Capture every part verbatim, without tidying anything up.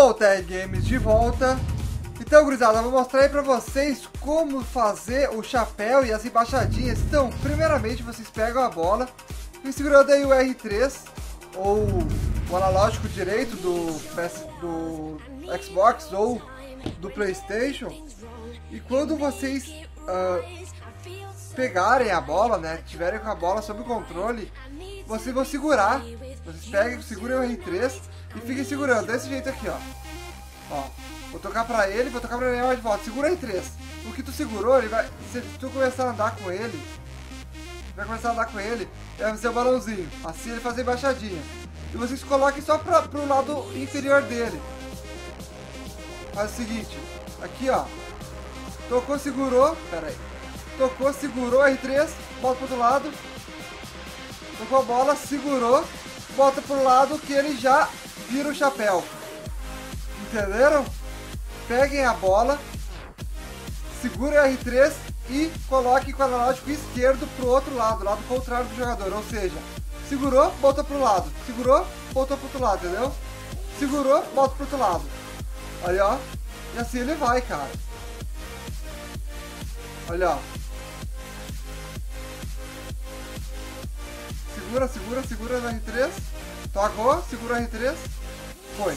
Bom, T R Games de volta. Então, gurizada, eu vou mostrar aí pra vocês como fazer o chapéu e as embaixadinhas. Então, primeiramente, vocês pegam a bola e segurando aí o R três ou o analógico direito do, P S, do Xbox ou do PlayStation. E quando vocês uh, pegarem a bola, né, tiverem com a bola sob o controle, vocês vão segurar. Vocês pegam, seguram o R três e fiquem segurando desse jeito aqui, ó. Ó, vou tocar pra ele, vou tocar pra ele mais de volta. Segura o R três. O que tu segurou, ele vai. Se tu começar a andar com ele, vai começar a andar com ele, vai fazer o balãozinho. Assim ele faz a embaixadinha. E vocês coloquem só pra, pro lado inferior dele. Faz o seguinte, aqui ó. Tocou, segurou. Pera aí. Tocou, segurou R três, volta pro outro lado. Tocou a bola, segurou, volta pro lado que ele já vira o chapéu. Entenderam? Peguem a bola, segurem o R três e coloquem com o analógico esquerdo pro outro lado, lado contrário do jogador. Ou seja, segurou, volta pro lado. Segurou, voltou pro outro lado, entendeu? Segurou, volta pro outro lado. Aí, ó. E assim ele vai, cara. Olha, ó. Segura, segura, segura no R três. Tocou, segura o R três. Foi.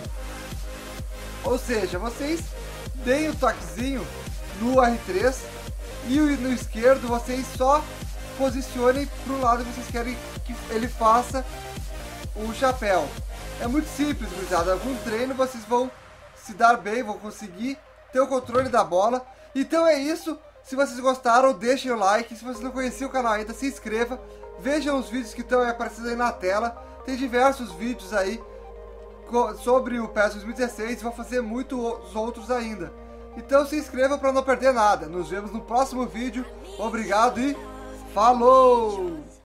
Ou seja, vocês deem o toquezinho no R três e no esquerdo vocês só posicionem pro lado que vocês querem que ele faça o chapéu. É muito simples, gurizada. Com treino vocês vão se dar bem, vão conseguir ter o controle da bola. Então é isso. Se vocês gostaram, deixem o like. Se vocês não conheciam o canal ainda, se inscreva. Vejam os vídeos que estão aparecendo aí na tela. Tem diversos vídeos aí sobre o P E S dois mil e dezesseis. Vou fazer muitos outros ainda. Então se inscreva para não perder nada. Nos vemos no próximo vídeo. Obrigado e falou!